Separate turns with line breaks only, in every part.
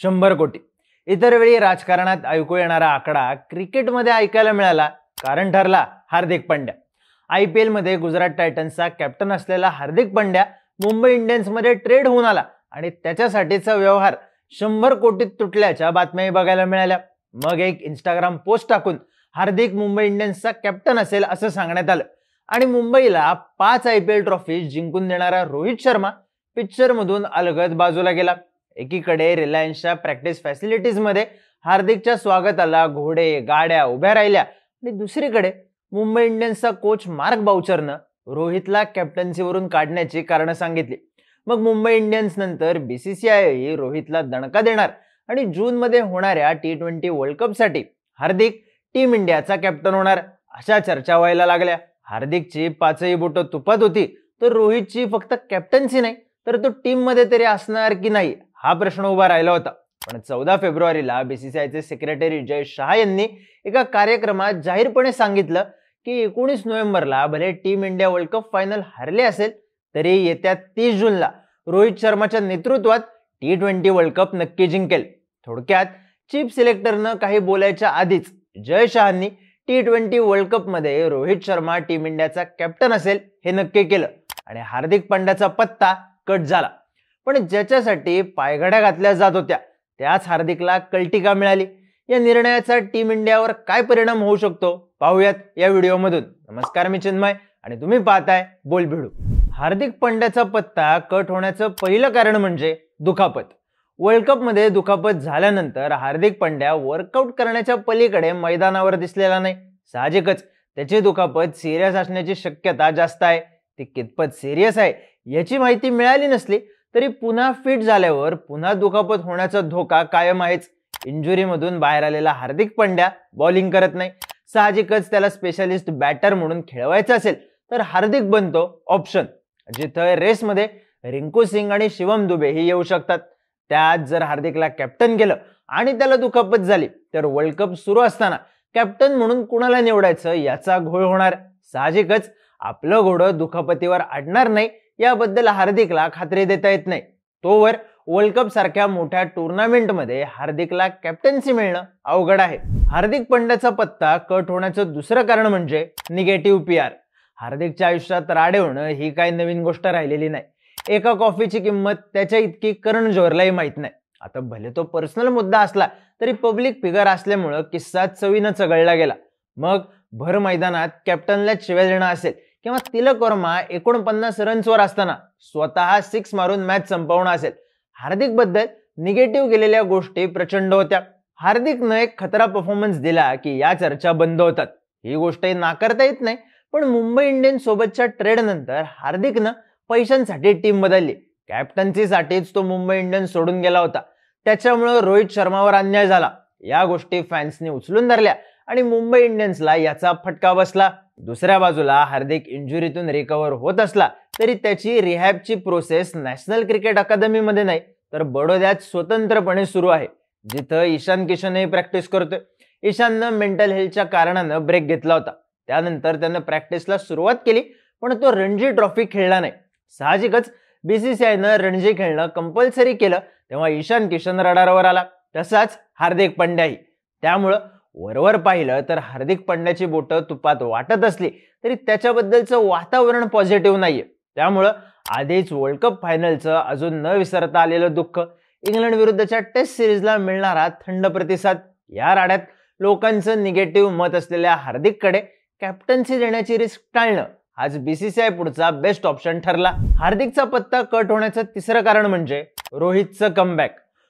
100 कोटी. इतर वेळी राजकारणात ऐकू येणारा आकडा क्रिकेटमध्ये ऐकायला मिळाला, कारण ठरला हार्दिक पंड्या. IPL मध्ये गुजरात टायटन्सचा कॅप्टन असलेला हार्दिक पंड्या मुंबई इंडियन्समध्ये ट्रेड होऊन आला आणि त्याच्यासाठीचा व्यवहार 100 कोटीत तुटल्याच्या बातम्याही बघायला मिळाल्या. मग एक इंस्टाग्राम पोस्ट टाकून हार्दिक मुंबई इंडियन्सचा कॅप्टन असेल असं सांगण्यात आलं आणि मुंबईला 5 IPL ट्रॉफी जिंकून देणारा रोहित शर्मा पिक्चरमधून अलगद बाजूला गेला. एकीकडे रिलायन्सच्या प्रॅक्टिस फॅसिलिटीजमध्ये हार्दिकच्या स्वागताला घोडे गाड्या उभ्या राहिल्या आणि दुसरीकडे मुंबई इंडियन्सचा कोच मार्क बाउचरनं रोहितला कॅप्टन्सीवरून काढण्याची कारणं सांगितली. मग मुंबई इंडियन्स नंतर BCCI रोहितला दणका देणार आणि जूनमध्ये होणाऱ्या T20 वर्ल्ड कपसाठी हार्दिक टीम इंडियाचा कॅप्टन होणार अशा चर्चा व्हायला लागल्या. हार्दिकची 5ही बोटं तुपात होती, तर रोहितची फक्त कॅप्टन्सी नाही तर तो टीम मध्ये तरी असणार की नाही हा प्रश्न उभा राहिला होता. पण 14 फेब्रुवारीला BCCIचे सेक्रेटरी जय शहा यांनी एका कार्यक्रमात जाहीरपणे सांगितलं की 19 नोव्हेंबरला भले team India world cup final हरले असेल तरी येत्या 30 जूनला रोहित शर्माच्या नेतृत्वात T20 वर्ल्ड कप नक्की जिंकेल. थोडक्यात चीफ सिलेक्टरनं काही बोलायच्या आधीच जय शहांनी T20 वर्ल्ड कप मध्ये रोहित शर्मा टीम इंडियाचा कॅप्टन असेल हे नक्की केलं आणि हार्दिक पंड्याचा पत्ता कट झाला. पण ज्याच्यासाठी पायघड्या घातल्या जात होत्या त्याच हार्दिकला कल्टिका मिळाली. या निर्णयाचा टीम इंडियावर काय परिणाम होऊ शकतो पाहूयात या व्हिडिओमधून. नमस्कार, मी चिन्मय आणि तुम्ही पाहताय बोलभिडू. हार्दिक पंड्याचा पत्ता कट होण्याचं पहिलं कारण म्हणजे दुखापत. वर्ल्ड कप मध्ये दुखापत झाल्यानंतर हार्दिक पंड्या वर्कआउट करण्याच्या पलीकडे मैदानावर दिसलेला नाही. साहजिकच त्याची दुखापत सिरियस असण्याची शक्यता जास्त आहे. ती कितपत सिरियस आहे याची माहिती मिळाली नसली तरी पुन्हा फिट झाल्यावर पुन्हा दुखापत होण्याचा धोका कायम आहेच. इंजुरीमधून बाहेर आलेला हार्दिक पंड्या बॉलिंग करत नाही. साहजिकच त्याला स्पेशलिस्ट बॅटर म्हणून खेळवायचं असेल तर हार्दिक बनतो ऑप्शन, जिथं रेसमध्ये रिंकू सिंग आणि शिवम दुबे ही येऊ शकतात. त्यात जर हार्दिकला कॅप्टन केलं आणि त्याला दुखापत झाली तर वर्ल्ड कप सुरू असताना कॅप्टन म्हणून कुणाला निवडायचं याचा घोळ होणार. साहजिकच आपलं घोडं दुखापतीवर अडणार नाही याबद्दल हार्दिकला खात्री देता येत नाही. तोवर वर्ल्ड कप सारख्या मोठ्या टुर्नामेंटमध्ये हार्दिकला कॅप्टन्सी मिळणं अवघड आहे. हार्दिक पंड्याचा पत्ता कट होण्याचं दुसरं कारण म्हणजे निगेटिव्ह PR. हार्दिकच्या आयुष्यात राडे होणं ही काही नवीन गोष्ट राहिलेली नाही. एका कॉफीची किंमत त्याच्या इतकी करण जोहरलाही माहित नाही. आता भले तो पर्सनल मुद्दा असला तरी पब्लिक फिगर असल्यामुळं किस्सा चवीनं चघळला गेला. मग भर मैदानात कॅप्टनला शिव्या देणं असेल किंवा तिलक वर्मा 49 रन्सवर असताना स्वतः 6 मारून मॅच संपवणं असेल, हार्दिक बद्दल निगेटिव्ह गेलेल्या गोष्टी प्रचंड होत्या. हार्दिकनं एक खतरा परफॉर्मन्स दिला की या चर्चा बंद होतात. ही गोष्टही नाकारता येत नाही. पण मुंबई इंडियन्स सोबतच्या ट्रेड नंतर हार्दिकनं पैशांसाठी टीम बदलली. कॅप्टन्सीसाठीच तो मुंबई इंडियन्स सोडून गेला होता. त्याच्यामुळे रोहित शर्मावर अन्याय झाला. या गोष्टी फॅन्सनी उचलून धरल्या आणि मुंबई इंडियन्सला याचा फटका बसला. दुसऱ्या बाजूला हार्दिक इंजुरीतून रिकव्हर होत असला तरी त्याची रिहॅबची प्रोसेस नॅशनल क्रिकेट अकादमीमध्ये नाही तर बडोद्यात स्वतंत्रपणे सुरू आहे, जिथं ईशान किशनही प्रॅक्टिस करतोय. ईशाननं मेंटल हेल्थच्या कारणानं ब्रेक घेतला होता. त्यानंतर त्यानं प्रॅक्टिसला सुरुवात केली पण तो रणजी ट्रॉफी खेळला नाही. साहजिकच BCCIनं रणजी खेळणं कंपल्सरी केलं तेव्हा ईशान किशन रडारवर आला, तसाच हार्दिक पंड्याही. त्यामुळं वरवर पाहिलं तर हार्दिक पंड्याची बोटं तुपात वाटत असली तरी त्याच्याबद्दलचं वातावरण पॉझिटिव्ह नाहीये. त्यामुळं आधीच वर्ल्ड कप फायनलचं अजून न विसरता आलेलं दुःख, इंग्लंड विरुद्धच्या टेस्ट सिरीजला मिळणारा थंड प्रतिसाद, या राड्यात लोकांचं निगेटिव्ह मत असलेल्या हार्दिककडे कॅप्टन्सी देण्याची रिस्क टाळणं आज BCCI पुढचा बेस्ट ऑप्शन ठरला. हार्दिकचा पत्ता कट होण्याचं तिसरं कारण म्हणजे रोहितचं कमबॅक.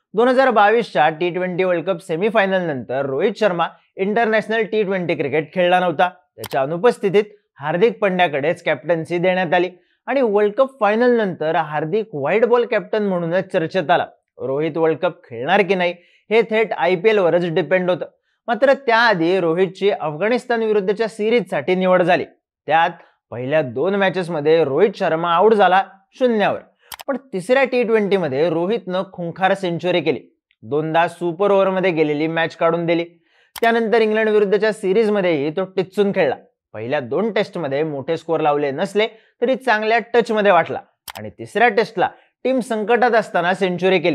2022च्या T20 वर्ल्ड कप सेमीफायनल नंतर Rohit Sharma international T20 cricket खेळला नव्हता. त्याच्या अनुपस्थितीत हार्दिक पंड्याकडेच कॅप्टन्सी देण्यात आली आणि वर्ल्ड कप फायनल नंतर हार्दिक व्हाईट बॉल कॅप्टन म्हणूनच चर्चेत आला. रोहित वर्ल्ड कप खेळणार की नाही हे थेट IPL वरच डिपेंड होतं. मात्र त्याआधी रोहितची अफगाणिस्तान विरुद्धच्या सिरीजसाठी निवड झाली. त्यात पहिल्या 2 मॅचेसमध्ये रोहित शर्मा आउट झाला 0वर. पण तिसऱ्या T20 मध्ये रोहितनं खुंखार सेंचुरी केली. 2दा सुपर ओव्हरमध्ये गेलेली मॅच काढून दिली. त्यानंतर इंग्लंड विरुद्धच्या सिरीजमध्येही तो टिच्चून खेळला. पहिल्या 2 टेस्टमध्ये मोठे स्कोर लावले नसले तरी चांगल्या टचमध्ये वाटला आणि तिसऱ्या टेस्टला टीम संकटात असताना सेंचुरी केली.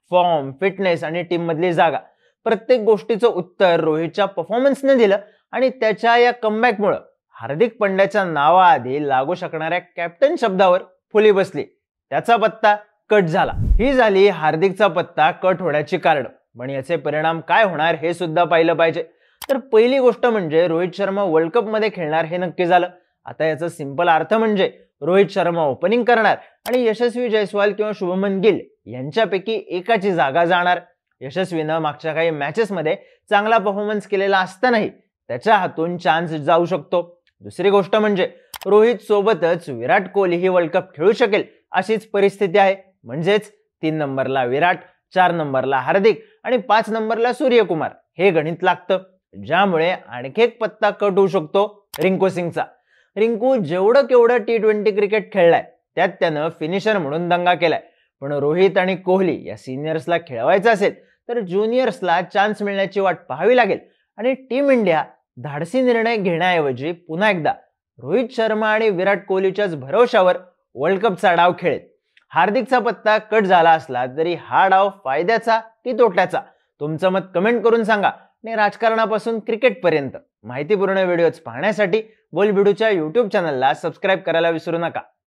फॉर्म, फिटनेस आणि टीम मधली जागा, प्रत्येक गोष्टीचं उत्तर रोहितच्या परफॉर्मन्सने दिलं आणि त्याच्या या कमबॅकमुळे हार्दिक पंड्याच्या नावाआधी लागू शकणाऱ्या कॅप्टन शब्दावर फुली बसली. त्याचा पत्ता कट झाला. ही झाली हार्दिकचा पत्ता कट होण्याची कारण. पण याचे परिणाम काय होणार हे सुद्धा पाहिलं पाहिजे. तर पहिली गोष्ट म्हणजे रोहित शर्मा वर्ल्ड कप मध्ये खेळणार हे नक्की झालं. आता याचा सिंपल अर्थ म्हणजे रोहित शर्मा ओपनिंग करणार आणि यशस्वी जयस्वाल किंवा शुभमन गिल यांच्यापैकी एकाची जागा जाणार. यशस्वीनं मागच्या काही मॅचेस मध्ये चांगला परफॉर्मन्स केलेला असतानाही त्याच्या हातून चान्स जाऊ शकतो. दुसरी गोष्ट म्हणजे रोहित सोबतच विराट कोहलीही वर्ल्ड कप खेळू शकेल अशीच परिस्थिती आहे. म्हणजेच 3 नंबरला विराट, 4 नंबरला हार्दिक आणि 5 नंबरला सूर्यकुमार हे गणित लागतं. ज्यामुळे आणखी एक पत्ता कट होऊ शकतो रिंकू सिंगचा. रिंकू जेवढं केवढं T20 क्रिकेट खेळलाय त्यात त्यानं फिनिशर म्हणून दंगा केलाय. पण रोहित आणि कोहली या सिनियर्सला खेळवायचं असेल तर ज्युनियर्सला चान्स मिळण्याची वाट पाहावी लागेल. आणि टीम इंडिया धाडसी निर्णय घेण्याऐवजी पुन्हा एकदा रोहित शर्मा आणि विराट कोहलीच्याच भरोशावर वर्ल्ड कपचा डाव खेळेल. हार्दिकचा पत्ता कट झाला असला तरी हा डाव फायद्याचा की तोट्याचा, तुमचं मत कमेंट करून सांगा. आणि राजकारणापासून क्रिकेटपर्यंत माहितीपूर्ण व्हिडिओज पाहण्यासाठी बोलबिडूच्या YouTube चॅनलला सबस्क्राईब करायला विसरू नका.